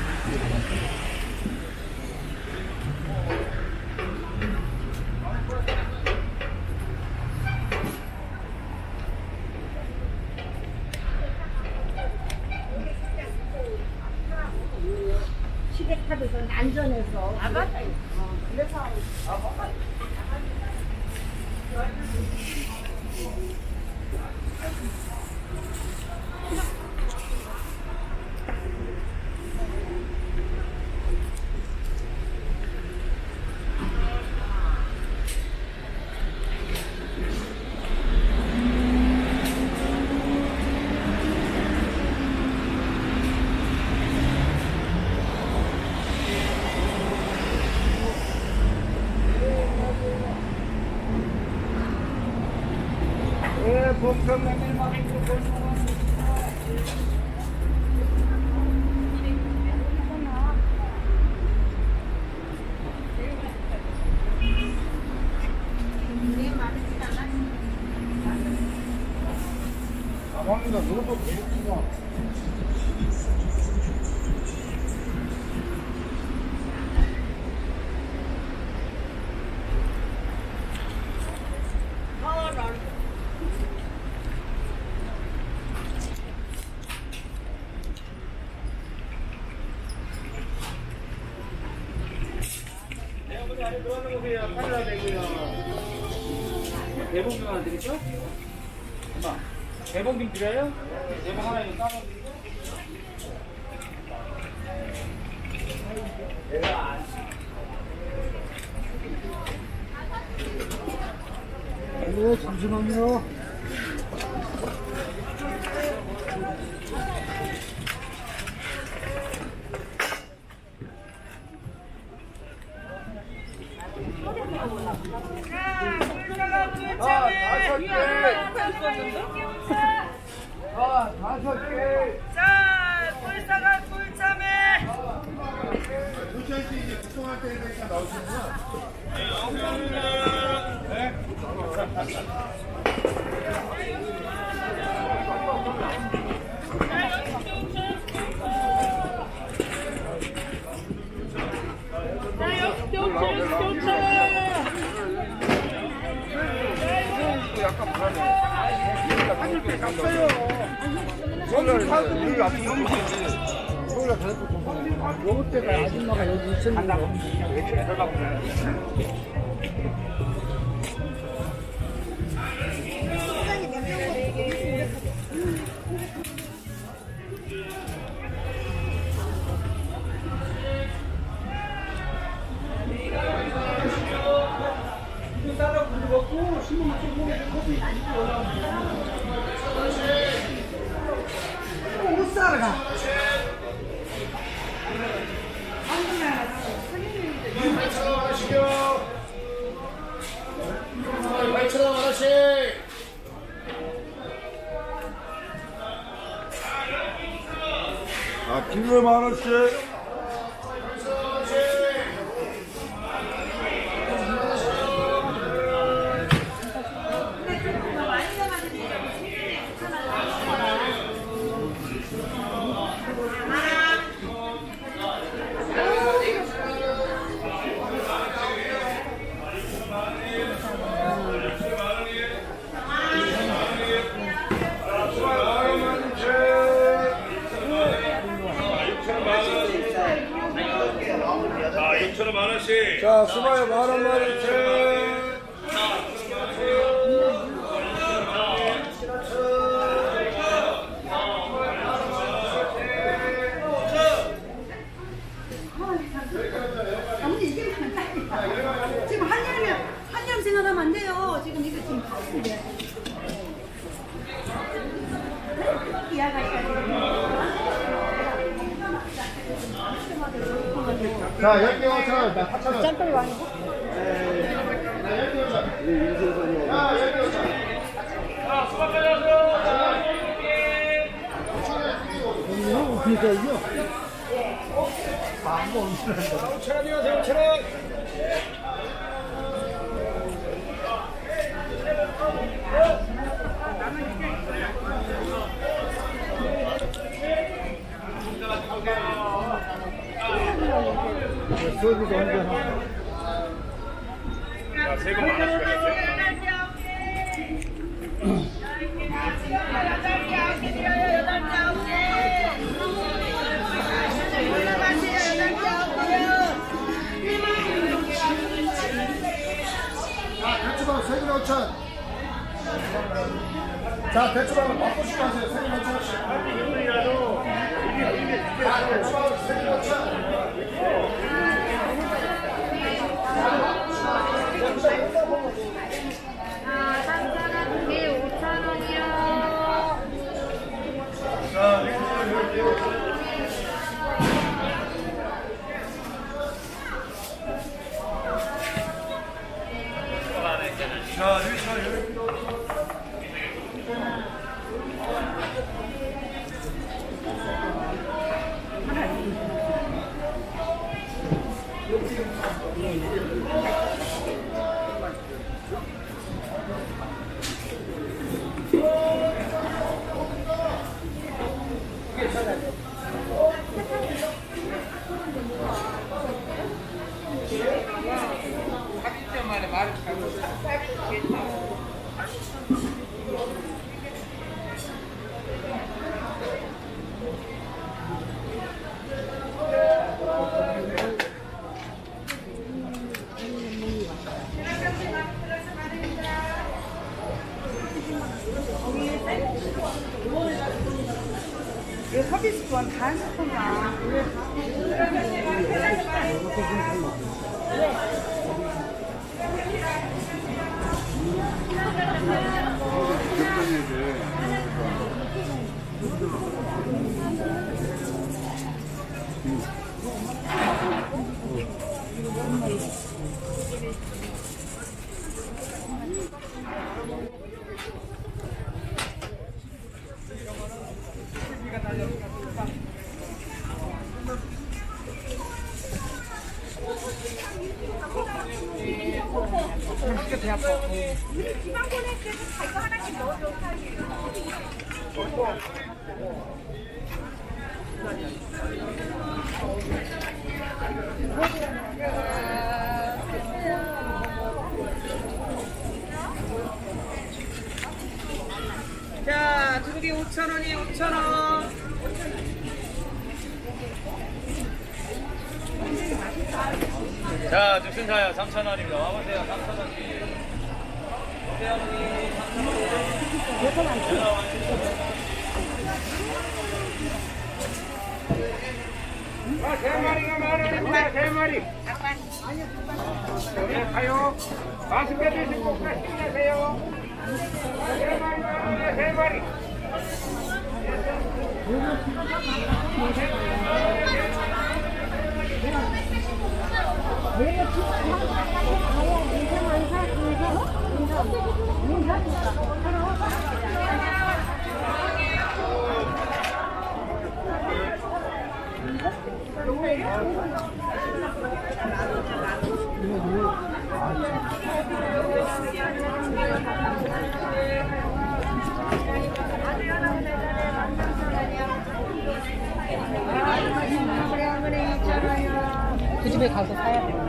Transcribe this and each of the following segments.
시계탑에서 난전해서. 아, 맞다. 그래서. 왕이가 너도 배고프구나. 안에 들어가는 거세요. 팔라 되고요. 대봉 하나 드릴죠? 엄마, 대봉 좀 드려요? 대봉 하나 이거 따먹드리고. 네, 잠시만요. 다섯 개. 자, 꿀사과 꿀참외. 도시할때 이제 구성할 때 되니까 나오시는구나. 네, 감사합니다. 네. 약간 불안해. 한일 때 갔어요. 저는 사도 물 앞에 서울에 가서 좀 요 때가 아줌마가 여기 있었는데 외출에 들어가고 옷 사러 가. 8,000원 하시죠. 8,000원 하나씩. 아, 김을 10,000원씩. 자, 수마에 10,000원씩. 아버지 이게 많다. 지금 한여름 생각하면 안 돼요. 지금 이거 지금 바쁜데. 자, 10개 5,000원. 나 4,000원. 짬뽕이 아니고? 나 10개 5,000원. 자, 10개 5,000원. 자, 수박 가져가세요. 형, 그니까 이거? 안 먹는 5,000원이요, 5,000원. 소주도 한잔 하고. 자, 세금 하나씩 드릴게요. 대추밥 세금 5천. 자, 대추밥 맛보시고 하세요. 세금 5천원씩. 자, 대추밥 세금 5천. 자, 여기. 이 서비스권 다 했었구나. 자, 두개 5,000원이 5,000원. 자, 즉신사요 3,000원입니다. 와보세요. 3,000원씩. 오세요, 어머니. 3,000원. 세 마리가 만원입니다. 세 마리. 네, 가요. 맛있게 드시고 힘내세요. 세 마리 만원에 세 마리. 그 집에 가서 사야 돼.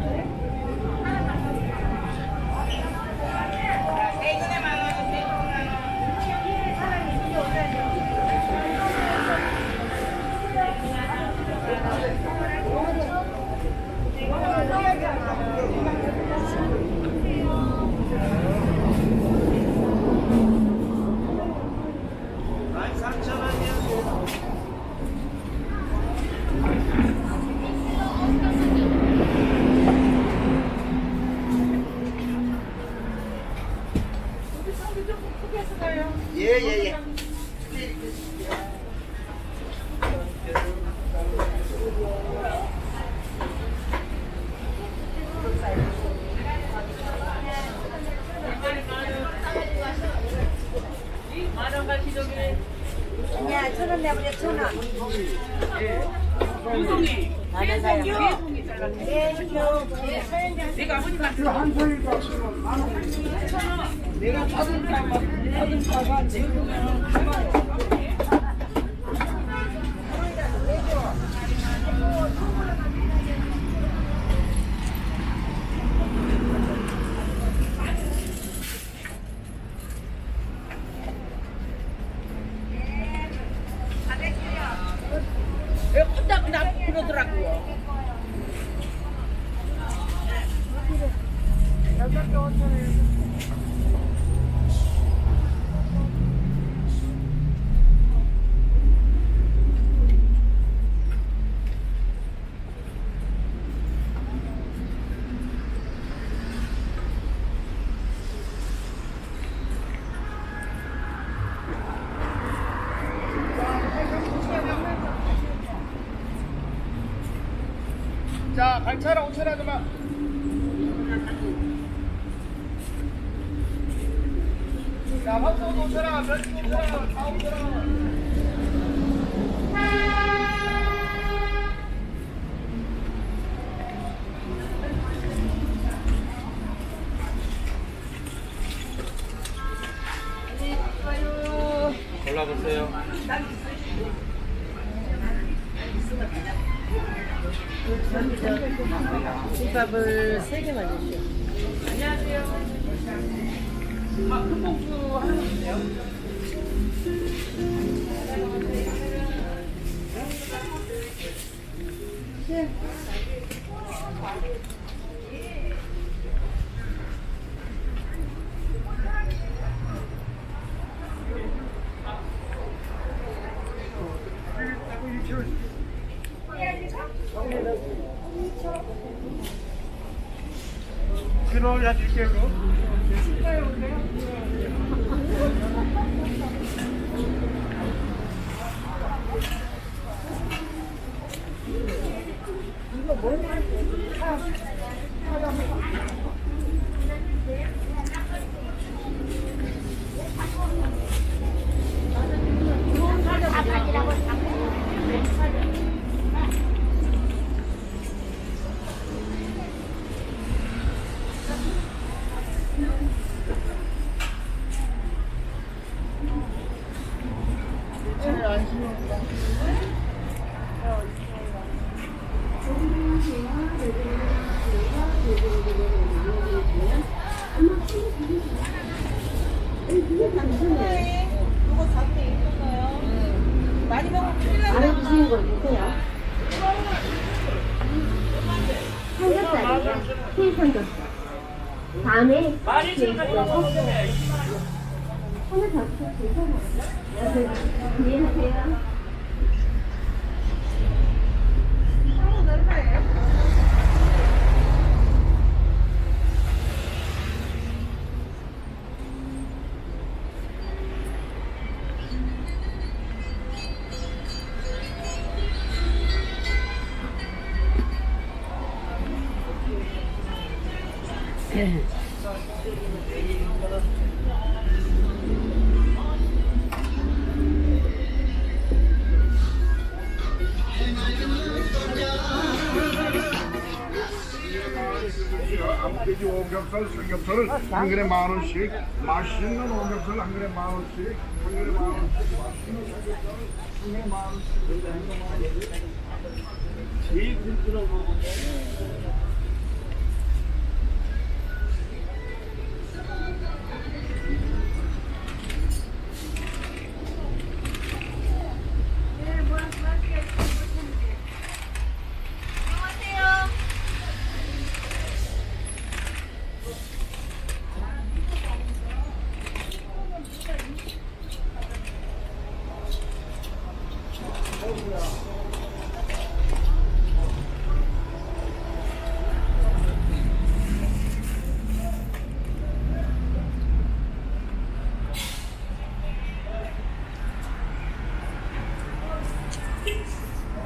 야, 1,000원 내버려, 1,000원. 네 송이. 내가 아버님한테 한 소리가 지금 만원. 내가 받을까봐 지금 자, 갈차랑 5,000원 그만. 자, 황소도 5,000원, 멸치 5,000원, 다 5,000원. 골라보세요. 김밥을 3개만 주시오. 아, 큰 봉투 하나 주세요. 그러야 줄게요. 많이 먹으면 큰일 난다. 알아주시는 거 누구야? 삼겹살이요? 흰 삼겹살. 다음에 많이 지금까지 먹었는데. 하나 더 괜찮아요. 안녕하세요. 돼지 오겹살, 삼겹살을 한 그릇에 10,000원씩, 맛있는 오겹살 한 그릇에 10,000원씩, 한 그릇에 10,000원씩, 맛있는 삼겹살 한 그릇에 10,000원씩, 제일 든든한 거거든요.